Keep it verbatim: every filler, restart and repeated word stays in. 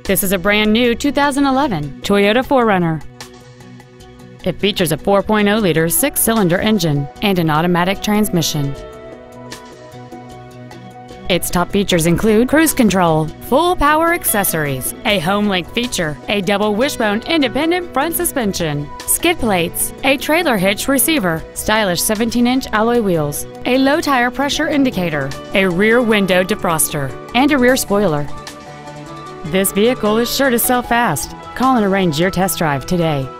This is a brand new two thousand eleven Toyota four runner. It features a four point oh liter six-cylinder engine and an automatic transmission. Its top features include cruise control, full power accessories, a home-link feature, a double wishbone independent front suspension, skid plates, a trailer hitch receiver, stylish seventeen inch alloy wheels, a low tire pressure indicator, a rear window defroster, and a rear spoiler. This vehicle is sure to sell fast. Call and arrange your test drive today.